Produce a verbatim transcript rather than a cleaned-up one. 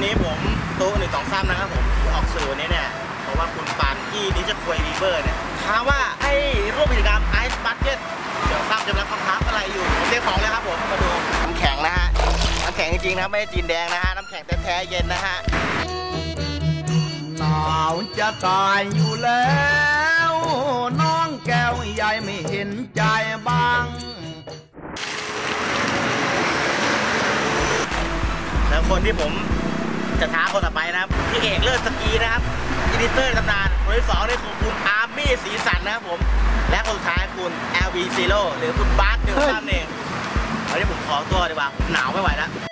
นี้ผมตู้หนึ่งสองซ้ำนะครับผมที่ออกสื่อนี้เนี่ยเพราะว่าคุณปานกี้นิชคุยวีเบอร์เนี่ยถามว่าให้ร่วมกิจกรรมไอซ์บัคเก็ตเดี๋ยวซ้ำจะรับคำถามอะไรอยู่ผมเตรียมของแล้วครับผมมาดูน้ำแข็งนะฮะน้ำแข็งจริงๆนะไม่ใช่จีนแดงนะฮะน้ำแข็งแท้ๆเย็นนะฮะหนาวจะตายอยู่แล้วน้องแก้วใหญ่ไม่เห็นใจบ้างแล้วคนที่ผมจะท้าคนต่อไปนะครับพี่เอกเลิศสกีนะครับอีดิเตอร์ตำนานคนที่สองนี่คือคุณอาร์มี่สีสันนะครับผมและคนสุดท้ายคุณ แอล วี Zero หรือคุณบาร์คเดลต้าเองวันนี้ผมขอตัวดีกว่าหนาวไม่ไหวแล้ว